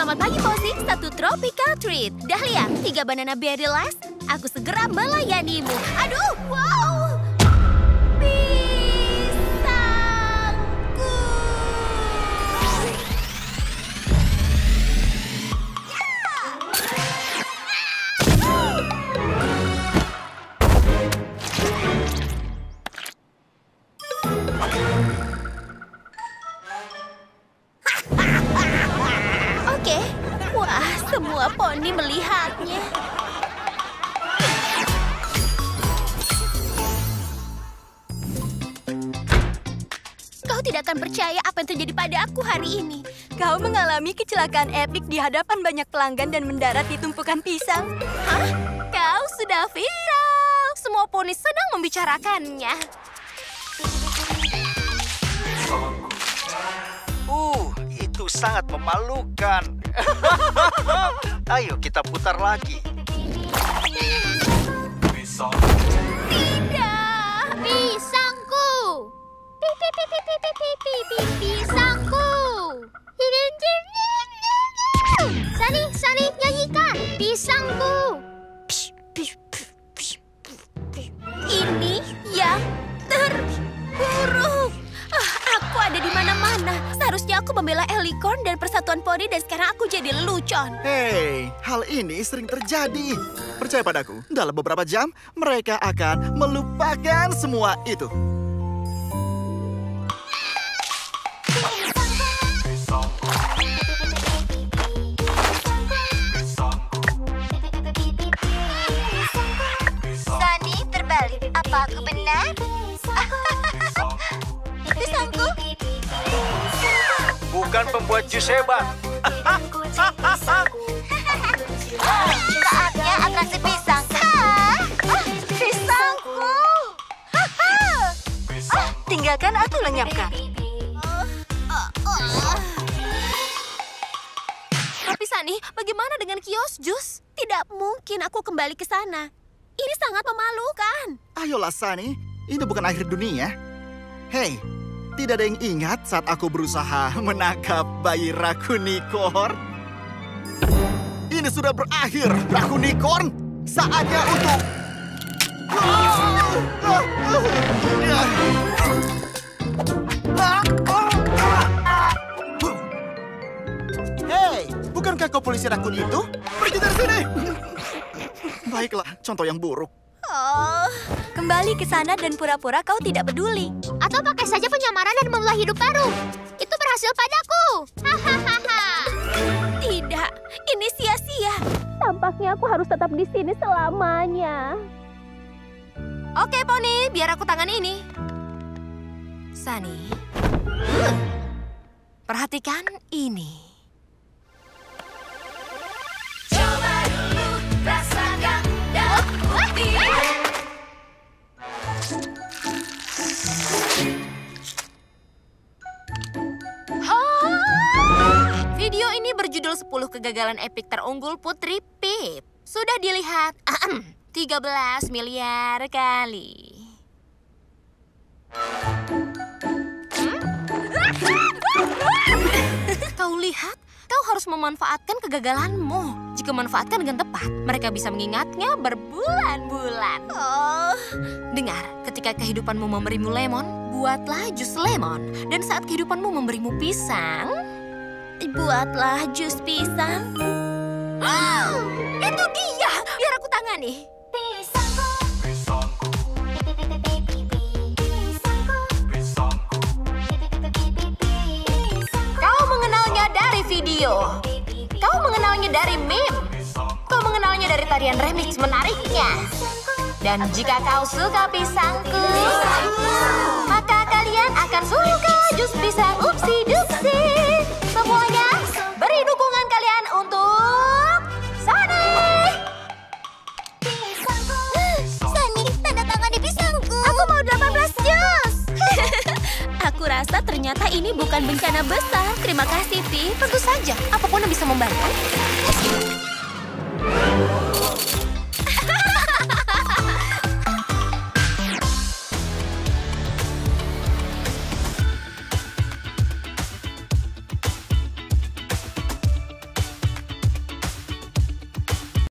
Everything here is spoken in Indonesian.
Selamat pagi, Posy. Satu tropical treat. Dahlia, 3 banana berry last. Aku segera melayanimu. Aduh, wow! Pisangku! Oke, wah, semua poni melihatnya. Kau tidak akan percaya apa yang terjadi pada aku hari ini. Kau mengalami kecelakaan epik di hadapan banyak pelanggan dan mendarat di tumpukan pisang. Hah? Kau sudah viral. Semua poni sedang membicarakannya. Itu sangat memalukan. Ayo kita putar lagi. Tidak! Pisangku! Pisangku! Sani, nyanyikan! Pisangku! Ini yang terburuk. Aku ada di mana-mana. Seharusnya aku membela Elicorn dan Persatuan Poni dan sekarang aku jadi lelucon. Hei, hal ini sering terjadi. Percaya padaku, dalam beberapa jam mereka akan melupakan semua itu. Sani, terbalik. Apa aku benar? Pisangku. Bukan pembuat jus hebat. Saatnya atraksi pisang. Pisangku. Tinggalkan aku lenyapkan. Tapi Sani, bagaimana dengan kios jus? Tidak mungkin aku kembali ke sana. Ini sangat memalukan. Ayolah, Sunny. Ini bukan akhir dunia. Hei, tidak ada yang ingat saat aku berusaha menangkap bayi Rakunicorn? Ini sudah berakhir, Rakunicorn. Saatnya untuk... Hei, bukankah kau polisi rakun itu? Pergi dari sini! Baiklah, contoh yang buruk. Kembali ke sana dan pura-pura kau tidak peduli. Atau pakai saja penyamaran dan memulai hidup baru. Itu berhasil padaku. Hahaha. Tidak, ini sia-sia. Tampaknya aku harus tetap di sini selamanya. Oke, Poni, biar aku tangani ini. Sani, perhatikan ini. Coba dulu rasakan Video ini berjudul 10 kegagalan epik terunggul Putri Pip. Sudah dilihat 13 miliar kali. Kau lihat? Kau harus memanfaatkan kegagalanmu. Jika memanfaatkan dengan tepat, mereka bisa mengingatnya berbulan-bulan. Dengar, ketika kehidupanmu memberimu lemon, buatlah jus lemon. Dan saat kehidupanmu memberimu pisang, buatlah jus pisang. Itu dia! Biar aku tangani. Kau mengenalnya dari video. Kau mengenalnya dari meme. Kau mengenalnya dari tarian remix menariknya. Dan jika kau suka pisangku, maka kalian akan suka jus pisang upsi-dupsi. Semuanya beri dukungan kalian untuk Sani. Sani, tanda tangan di pisangku. Aku mau 18 jus. Aku rasa ternyata ini bukan bencana besar. Terima kasih, Pi. Tentu saja, apapun yang bisa membantu.